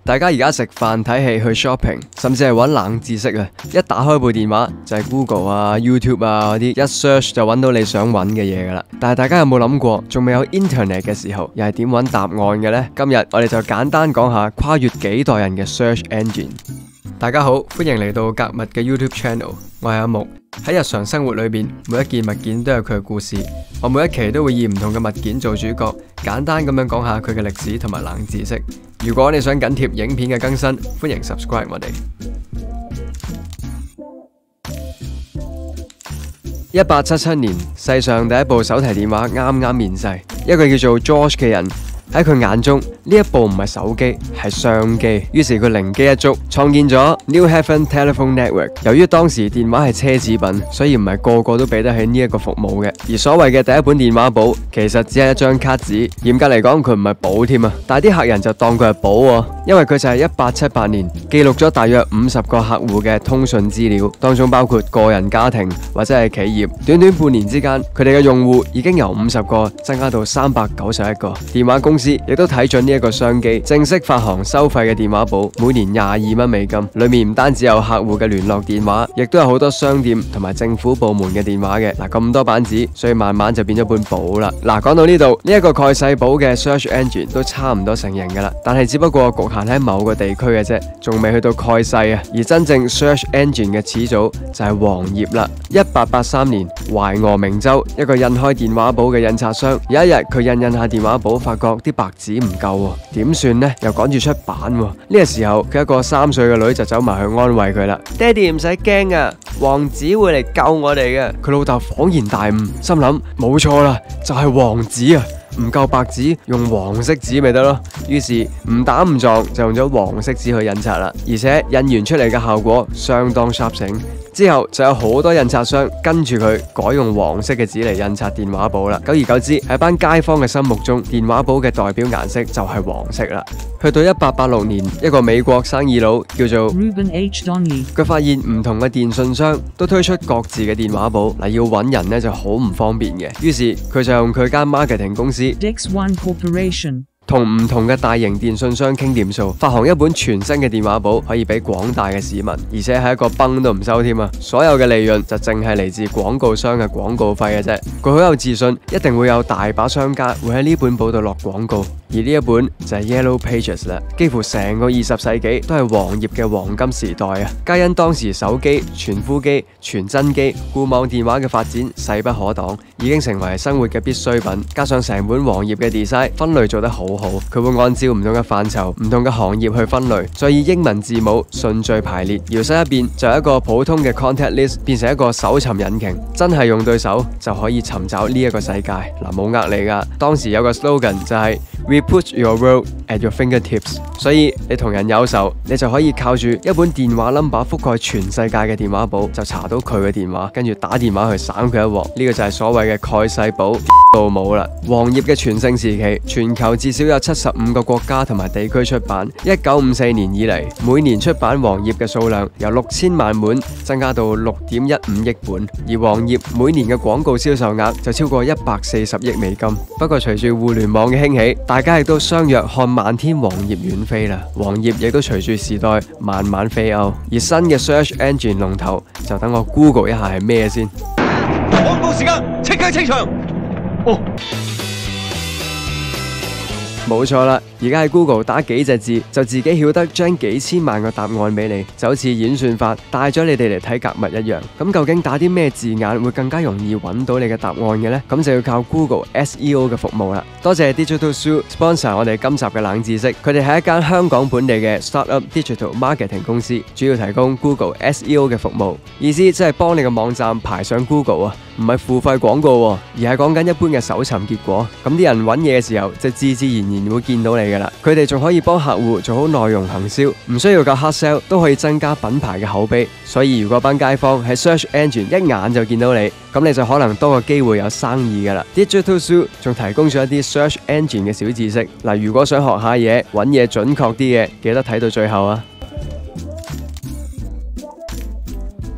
大家而家食飯、睇戲、去 shopping， 甚至係揾冷知識啊！一打開部電話就係 Google 啊、YouTube 啊嗰啲，一 search 就揾到你想揾嘅嘢噶啦。但係大家有冇諗過，仲未有 internet 嘅時候，又係點揾答案嘅呢？今日我哋就簡單講下跨越幾代人嘅 search engine。大家好，歡迎嚟到格物嘅 YouTube channel， 我係阿木。喺日常生活裏邊，每一件物件都有佢嘅故事。我每一期都會以唔同嘅物件做主角，簡單咁樣講下佢嘅歷史同埋冷知識。如果你想緊貼影片嘅更新，歡迎 subscribe 我哋。1877年，世上第一部手提電話啱啱面世，一個叫做 George 嘅人。喺佢眼中，呢一部唔係手機，係相機。於是佢靈機一觸，創建咗 New Haven Telephone Network。由於當時電話係奢侈品，所以唔係個個都俾得起呢一個服務嘅。而所謂嘅第一本電話簿，其實只係一張卡紙。嚴格嚟講，佢唔係簿添啊。但係啲客人就當佢係簿喎，因為佢就係1878年記錄咗大約50個客戶嘅通訊資料，當中包括個人、家庭或者係企業。短短半年之間，佢哋嘅用戶已經由50個增加到391個。電話公司亦都睇準呢一個商機，正式發行收費嘅電話簿，每年22蚊美金。裏面唔單止有客戶嘅聯絡電話，亦都有好多商店同埋政府部門嘅電話嘅。嗱，咁多版紙，所以慢慢就變咗本簿啦。嗱，講到呢度，呢一個蓋世寶嘅 search engine 都差唔多成型噶啦，但係只不過局限喺某個地區嘅啫，仲未去到蓋世啊。而真正 search engine 嘅始祖就係黃頁啦。1883年，懷俄明州一個印開電話簿嘅印刷商，有一日佢印下電話簿，發覺啲白紙唔夠喎，點算呢？又趕住出版喎。呢個時候，佢一個3歲嘅女就走埋去安慰佢啦。爹哋唔使驚啊，黃紙會嚟救我哋嘅。佢老豆恍然大悟，心諗冇錯啦，就係黃紙啊，唔夠白紙，用黃色紙咪得咯。於是唔打唔撞就用咗黃色紙去印刷啦，而且印完出嚟嘅效果相當 sharp。之後就有好多印刷商跟住佢改用黃色嘅紙嚟印刷電話簿啦。久而久之，喺班街坊嘅心目中，電話簿嘅代表顏色就係黃色啦。去到1886年，一個美國生意佬叫做 Reuben H. Donnelly， 佢發現唔同嘅電信商都推出各自嘅電話簿，嗱，要揾人呢就好唔方便嘅。於是佢就用佢間 marketing 公司 Dix One Corporation， 同唔同嘅大型電信商傾掂數，發行一本全新嘅電話簿，可以俾廣大嘅市民，而且係一個崩都唔收添啊！所有嘅利潤就淨係嚟自廣告商嘅廣告費嘅啫。佢好有自信，一定會有大把商家會喺呢本簿度落廣告。而呢一本就係 Yellow Pages 啦，幾乎成個20世紀都係黃頁嘅黃金時代啊！皆因當時手機、傳呼機、傳真機、固網電話嘅發展勢不可擋，已經成為生活嘅必需品。加上成本黃頁嘅 design 分類做得好好，佢會按照唔同嘅範疇、唔同嘅行業去分類，再以英文字母順序排列，搖身一變就由一個普通嘅 contact list 變成一個搜尋引擎，真係用對手就可以尋找呢一個世界。嗱，冇呃你噶，當時有個 slogan 就係We put your world at your fingertips， 所以你同人有仇，你就可以靠住一本電話 number 覆蓋全世界嘅電話簿，就查到佢嘅電話，跟住打電話去省佢一鑊。呢個就係所謂嘅蓋世寶到冇啦。黃頁嘅全盛時期，全球至少有75個國家同埋地區出版。1954年以嚟，每年出版黃頁嘅數量由6000萬本增加到6.15億本，而黃頁每年嘅廣告銷售額就超過140億美金。不過隨住互聯網嘅興起，大家亦都相約看漫天黃頁遠飛啦，黃頁亦都隨住時代慢慢飛歐。而新嘅 search engine 龍頭就等我 Google 一下係咩先。 廣告時間，即刻清場。哦， 冇錯啦，而家喺 Google 打幾隻字，就自己曉得將幾千萬個答案俾你，就好似演算法帶咗你哋嚟睇格物一樣。咁究竟打啲咩字眼會更加容易揾到你嘅答案嘅呢？咁就要靠 Google SEO 嘅服務啦。多謝 Digital Zoo sponsor 我哋今集嘅冷知識。佢哋係一間香港本地嘅 startup digital marketing 公司，主要提供 Google SEO 嘅服務，意思即係幫你嘅網站排上 Google 啊，唔係付費廣告，而係講緊一般嘅搜尋結果。咁啲人揾嘢嘅時候，就自自然然會見到你噶啦。佢哋仲可以幫客戶做好內容行銷，唔需要靠 hard sell 都可以增加品牌嘅口碑。所以如果班街坊喺 search engine 一眼就見到你，咁你就可能多個機會有生意噶啦。Digital Zoo 仲提供咗一啲 search engine 嘅小知識，嗱，如果想學下嘢，揾嘢準確啲嘅，記得睇到最後啊！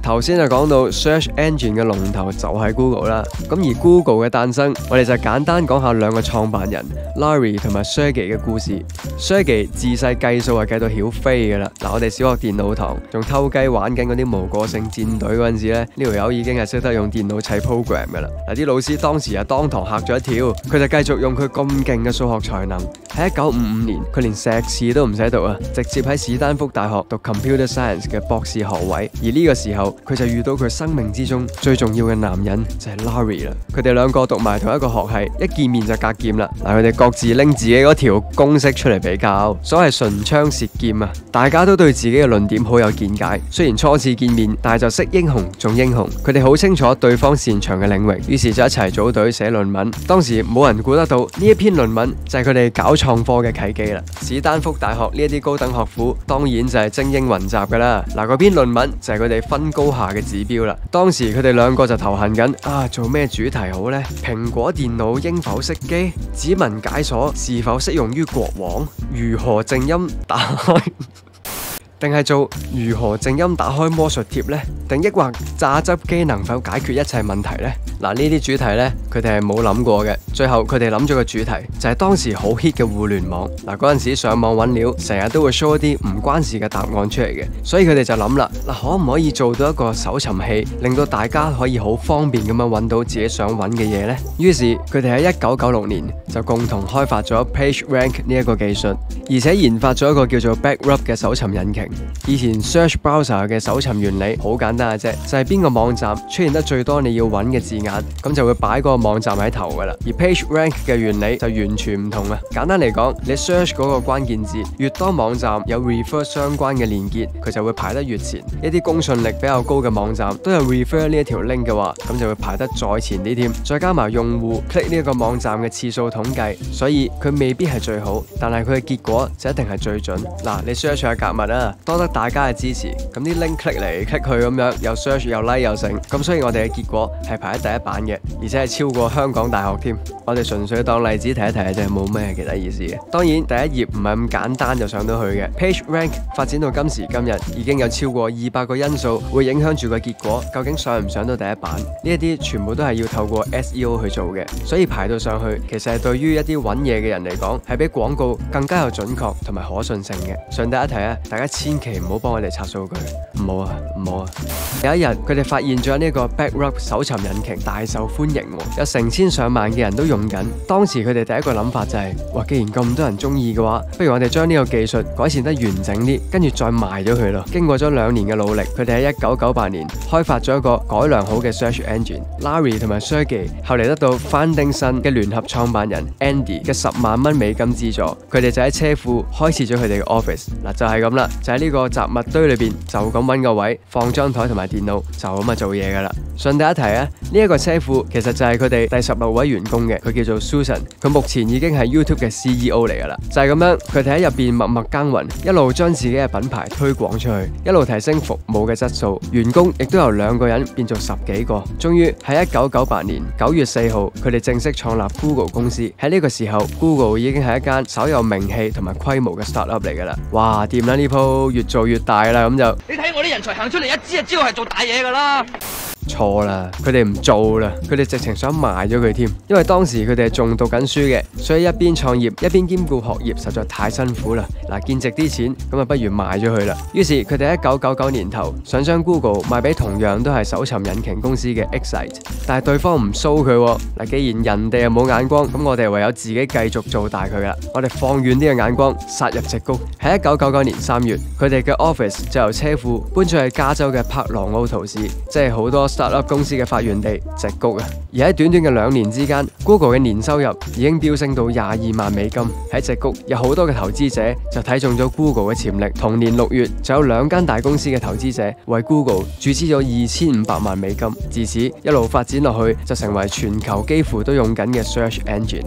頭先就講到 search engine 嘅龍頭就係 Google 啦。咁而 Google 嘅誕生，我哋就簡單講下兩個創辦人 Larry 同埋 Sergey 嘅故事。Sergey 自細計數係計到曉飛㗎啦。嗱，我哋小學電腦堂仲偷雞玩緊嗰啲無個性戰隊嗰陣時咧，呢條友已經係識得用電腦砌 program 㗎啦。嗱，啲老師當時啊當堂嚇咗一跳，佢就繼續用佢咁勁嘅數學才能。喺1955年，佢連碩士都唔使讀啊，直接喺史丹福大學讀 Computer Science 嘅博士學位。而呢個時候，佢就遇到佢生命之中最重要嘅男人，就係 Larry 啦。佢哋兩個讀埋同一個學系，一見面就格劍啦。嗱，佢哋各自拎自己嗰條公式出嚟比較，所謂唇槍舌劍啊，大家都對自己嘅論點好有見解。雖然初次見面，但係就識英雄重英雄。佢哋好清楚對方擅長嘅領域，於是就一齊組隊寫論文。當時冇人估得到呢一篇論文就係佢哋搞創科嘅契機啦。史丹福大學呢一啲高等學府當然就係精英雲集噶啦。嗱，嗰篇論文就係佢哋分高下嘅指標啦。當時佢哋兩個就頭痕緊啊，做咩主題好呢？蘋果電腦應否熄機？指紋解鎖是否適用於國王？如何靜音打開？定係做如何靜音打開魔術貼呢？定抑或榨汁機能否解決一切問題呢？嗱，呢啲主題呢，佢哋係冇諗過嘅。最後佢哋諗咗個主題，就係當時好 hit 嘅互聯網。嗱，嗰陣時上網揾料，成日都會 show 一啲唔關事嘅答案出嚟嘅，所以佢哋就諗啦，嗱，可唔可以做到一個搜尋器，令到大家可以好方便咁樣揾到自己想揾嘅嘢呢？於是佢哋喺1996年就共同開發咗 PageRank 呢一個技術，而且研發咗一個叫做 Backrub 嘅搜尋引擎。以前 Search Browser 嘅搜尋原理好簡單嘅啫，就係邊個網站出現得最多你要揾嘅字眼，咁就會擺嗰個網站喺頭噶啦。而 PageRank 嘅原理就完全唔同啦。簡單嚟講，你 search 嗰個關鍵字，越多網站有 refer 相關嘅連結，佢就會排得越前。一啲公信力比較高嘅網站都有 refer 呢一條 link 嘅話，咁就會排得再前啲添。再加埋用戶 click 呢一個網站嘅次數統計，所以佢未必係最好，但係佢嘅結果就一定係最準。嗱，你 search 下格物啊，多得大家嘅支持，咁啲 link click 嚟 click 去咁樣，又 search 又 like 又成，咁所以我哋嘅結果係排喺第一版嘅，而且係超過香港大學添。我哋純粹當例子提一提嘅啫，冇咩其他意思嘅。當然第一頁唔係咁簡單就上到去嘅。PageRank 發展到今時今日，已經有超過200個因素會影響住個結果，究竟上唔上到第一版？呢一啲全部都係要透過 SEO 去做嘅，所以排到上去，其實係對於一啲揾嘢嘅人嚟講，係比廣告更加有準確同埋可信性嘅。順帶一提啊，大家千祈唔好幫我哋刷數據，唔好啊，唔好啊！有一日佢哋發現咗呢個 Backrub 搜尋引擎大受歡迎，有成千上萬嘅人都用緊。當時佢哋第一個諗法就係，哇！既然咁多人中意嘅話，不如我哋將呢個技術改善得完整啲，跟住再賣咗佢咯。經過咗2年嘅努力，佢哋喺1998年開發咗一個改良好嘅 search engine。Larry 同埋 Sergey 後嚟得到 Foundation 嘅聯合創辦人 Andy 嘅10萬蚊美金資助，佢哋就喺車庫開設咗佢哋嘅 office。嗱，就係咁啦，就喺呢個雜物堆裏邊就咁揾個位放張台同埋電腦，就咁啊做嘢噶啦。順帶一提啊，呢一個車庫其實就係佢哋第16位員工嘅，佢叫做 Susan， 佢目前已經係 YouTube 嘅 CEO 嚟噶啦。就係咁樣，佢哋喺入邊默默耕耘，一路將自己嘅品牌推廣出去，一路提升服務嘅質素。員工亦都由2個人變做10幾個。終於喺1998年9月4號，佢哋正式創立 Google 公司。喺呢個時候 ，Google 已經係一間稍有名氣同埋規模嘅 startup 嚟噶啦。哇，掂啦呢鋪，越做越大啦，咁就你睇我啲人才行出嚟，一支就知道係做大嘢噶啦。 錯啦，佢哋唔做啦，佢哋直情想賣咗佢添。因為當時佢哋係仲讀緊書嘅，所以一邊創業一邊兼顧學業，實在太辛苦啦。嗱，見值啲錢，咁啊不如賣咗佢啦。於是佢哋喺1999年頭想將 Google 賣俾同樣都係搜尋引擎公司嘅 Excite， 但係對方唔蘇佢喎。嗱，既然人哋又冇眼光，咁我哋唯有自己繼續做大佢啦。我哋放遠啲嘅眼光，殺入矽谷。喺1999年3月，佢哋嘅 office 就由車庫搬咗去加州嘅柏羅奧圖市，即係好多startup公司嘅發源地矽谷啊！而喺短短嘅2年之間 ，Google 嘅年收入已經飆升到22萬美金。喺矽谷有好多嘅投資者就睇中咗 Google 嘅潛力。同年6月，就有2間大公司嘅投資者為 Google 注資咗2500萬美金。自此一路發展落去，就成為全球幾乎都用緊嘅 search engine 啦。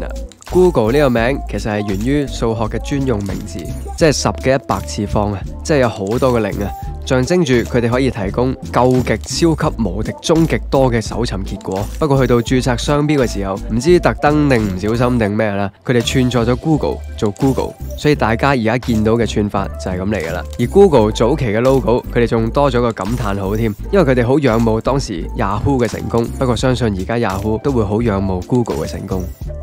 Google 呢個名其實係源於數學嘅專用名字，即係10嘅100次方啊，即係有好多個零啊，象徵住佢哋可以提供究極、超級、無敵、終極多嘅搜尋結果。不過去到註冊商標嘅時候，唔知特登定唔小心定咩啦，佢哋串錯咗 Google 做 Google， 所以大家而家見到嘅串法就係咁嚟噶啦。而 Google 早期嘅 logo， 佢哋仲多咗個感嘆號添，因為佢哋好仰慕當時 Yahoo 嘅成功。不過相信而家 Yahoo 都會好仰慕 Google 嘅成功。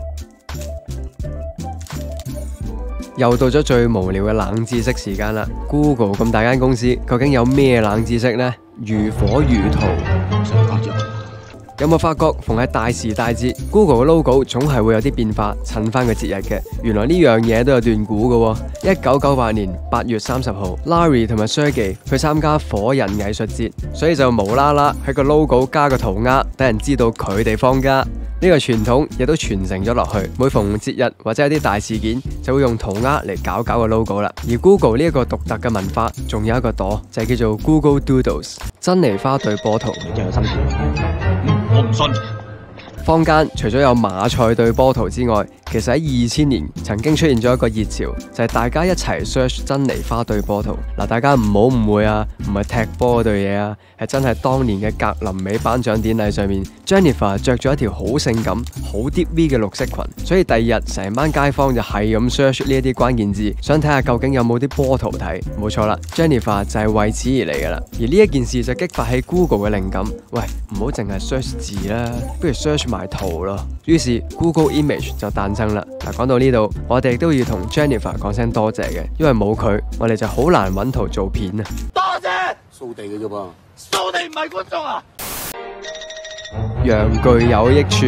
又到咗最無聊嘅冷知識時間啦 ！Google 咁大間公司，究竟有咩冷知識呢？如火如荼。有冇發覺逢係大時大節 ，Google 嘅 logo 總係會有啲變化，襯翻個節日嘅。原來呢樣嘢都有段故嘅喎。1998年8月30號 ，Larry 同埋 Sergey 去參加火人藝術節，所以就無啦啦喺個 logo 加個塗鴉，等人知道佢哋放假。呢個傳統亦都傳承咗落去，每逢節日或者有啲大事件，就會用塗鴉嚟搞個 logo 啦。而 Google 呢一個獨特嘅文化，仲有一個朵，就係叫做 Google Doodles， 珍妮花對波圖。 你真係辛苦。我唔信。 坊間除咗有馬賽對波圖之外，其實喺2000年曾經出現咗一個熱潮，就係大家一齊 search 珍妮花對波圖。嗱，大家唔好誤會啊，唔係踢波嗰對嘢啊，係真係當年嘅格林美頒獎典禮上面 ，Jennifer 着咗一條好性感、好 deep V 嘅綠色裙，所以第二日成班街坊就係咁 search 呢一啲關鍵字，想睇下究竟有冇啲波圖睇。冇錯啦 ，Jennifer 就係為此而嚟噶啦。而呢一件事就激發起 Google 嘅靈感，喂，唔好淨係 search 字啦，不如 search埋圖咯。於是 Google Image 就誕生啦。嗱，講到呢度，我哋都要同 Jennifer 講聲多謝嘅，因為冇佢，我哋就好難揾圖做片啊。 多謝。掃地嘅啫噃。掃地唔係觀眾啊。 羊具有益處。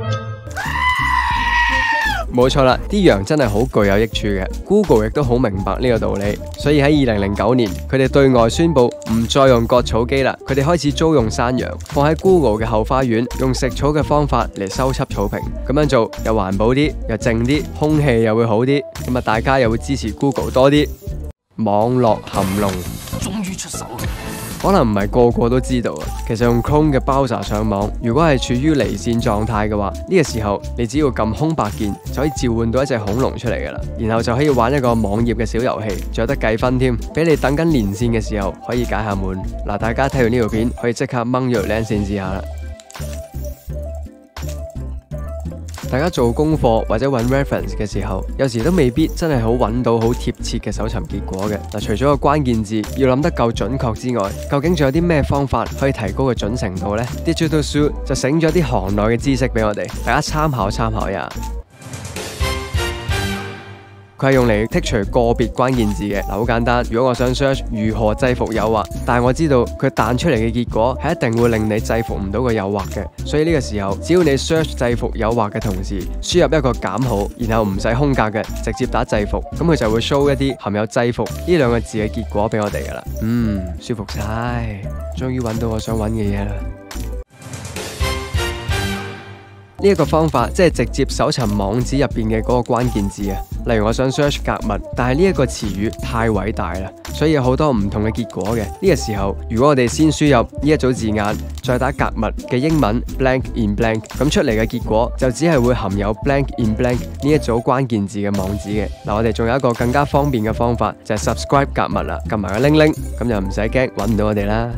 冇錯啦，啲羊真係好具有益處嘅。Google 亦都好明白呢個道理，所以喺2009年，佢哋對外宣布唔再用割草機啦，佢哋開始租用山羊，放喺 Google 嘅後花園，用食草嘅方法嚟收葺草坪。咁樣做又環保啲，又靜啲，空氣又會好啲，咁啊大家又會支持 Google 多啲。網絡含龍， 終於出手。 可能唔係個個都知道啊。其實用 Chrome 嘅 browser 上網，如果係處於離線狀態嘅話，呢個時候你只要撳空白鍵就可以召喚到一隻恐龍出嚟噶啦，然後就可以玩一個網頁嘅小遊戲，仲有得計分添，俾你等緊連線嘅時候可以解下悶。嗱，大家睇完呢條片可以即刻掹咗條靚線試下啦。大家做功課或者揾 reference 嘅時候，有時都未必真係好揾到好貼切嘅搜尋結果嘅。嗱，除咗個關鍵字要諗得夠準確之外，究竟仲有啲咩方法可以提高個準程度呢？ Digital Zoo 就醒咗啲行內嘅知識俾我哋，大家參考參考一下。佢係用嚟剔除個別關鍵字嘅。嗱，好簡單，如果我想 search 如何制服誘惑，但係我知道佢彈出嚟嘅結果係一定會令你制服唔到個誘惑嘅，所以呢個時候只要你 search 制服誘惑嘅同時輸入一個減號，然後唔使空格嘅，直接打制服，咁佢就會 show 一啲含有制服呢兩個字嘅結果俾我哋噶啦。舒服晒，終於揾到我想揾嘅嘢啦。呢一個方法即係直接搜尋網址入邊嘅嗰個關鍵字啊。例如我想 search 格物，但係呢一個詞語太偉大啦，所以有好多唔同嘅結果嘅。呢個時候，如果我哋先輸入呢一組字眼，再打格物嘅英文 blank in blank， 咁出嚟嘅結果就只係會含有 blank in blank 呢一組關鍵字嘅網址嘅。嗱，我哋仲有一個更加方便嘅方法，就係 subscribe 格物啦，撳埋個鈴鈴，咁就唔使驚揾唔到我哋啦。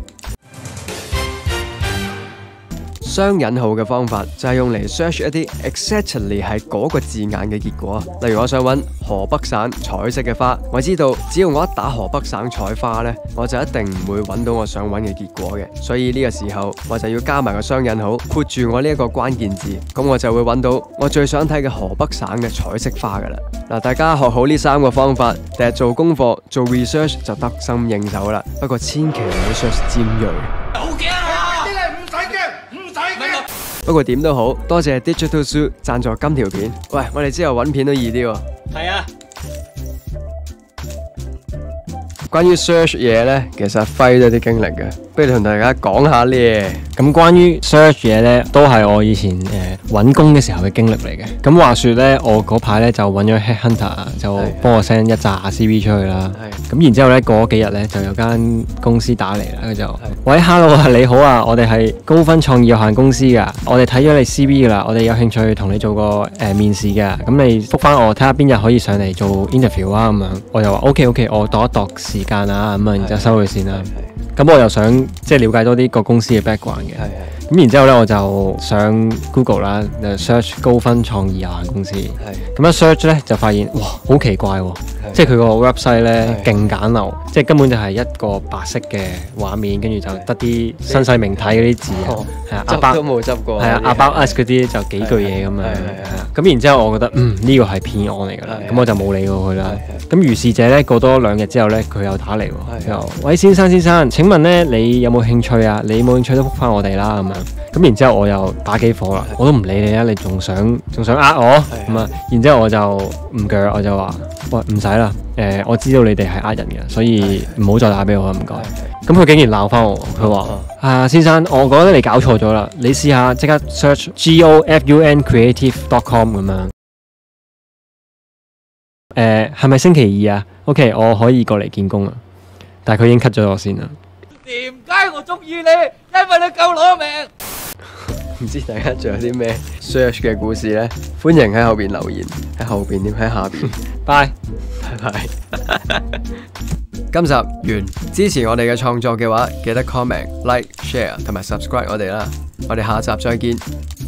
雙引號嘅方法就係用嚟 search 一啲 exactly 係嗰個字眼嘅結果。例如我想揾河北省彩色嘅花，我知道只要我一打河北省彩花呢，我就一定唔會揾到我想揾嘅結果嘅。所以呢個時候我就要加埋個雙引號，括住我呢一個關鍵字，咁我就會揾到我最想睇嘅河北省嘅彩色花噶啦。嗱，大家學好呢3個方法，第日做功課做 research 就得心應手啦。不過千祈唔好 search 尖銳。 好驚啊！啲你唔使驚，唔使驚。 不過點都好，多謝 Digital Zoo 贊助今條片。喂，我哋之後揾片都易啲喎。 係啊。關於 search 嘢呢，其實輝都有啲經歷嘅，不不如同大家講下咧。 咁關於 search 嘢咧，都係我以前揾工嘅時候嘅經歷嚟嘅。咁話說咧，我嗰排咧就揾咗 headhunter，就幫我 send 一紮 CV 出去啦。咁然之後咧，過咗幾日咧，就有間公司打嚟啦，佢就喂 hello 啊，你好啊，我哋係高分創意有限公司㗎，我哋睇咗你 CV 㗎啦，我哋有興趣同你做個面試嘅。咁你覆返我睇下邊日可以上嚟做 interview 啊咁樣。我就話 OK， 我度一度時間啊咁啊，然之後收佢先啦。咁我又想即係了解多啲個公司嘅 background 嘅。咁然之後咧，我就上 Google 啦，就 search 高分創意有限公司。咁一 search 咧就發現，哇，好奇怪喎！即係佢個 website 咧勁簡陋，即係根本就係一個白色嘅畫面，跟住就得啲新細明體嗰啲字啊，係啊， 執都冇執過。 係啊，About Us 嗰啲就幾句嘢咁樣。係啊，咁然之後我覺得呢個係騙案嚟㗎啦，咁我就冇理過佢啦。咁如是者咧，過多2日之後咧，佢又打嚟喎，就喂先生，請問咧你有冇興趣啊？你冇興趣都覆返我哋啦咁樣。咁然之後我又打幾火啦，我都唔理你啦，你仲想我咁啊？然之後我就唔鋸，我就話喂唔使啦，我知道你哋係人嘅，所以唔好再打俾我啦，唔該。咁佢竟然鬧返我，佢話先生，我覺得你搞錯咗啦，你試下即刻 search GOFUN creative.com 咁樣。係咪星期2啊 ？OK， 我可以過嚟見工啊，但係佢已經 cut 咗我先啦。 點解我中意你？因為你夠攞命。 唔知大家仲有啲咩 search 嘅故事呢？歡迎喺後邊留言，喺後邊點喺下邊。 拜拜。今集完，支持我哋嘅創作嘅話，記得 comment、like、share 同埋 subscribe 我哋啦。我哋下集再見。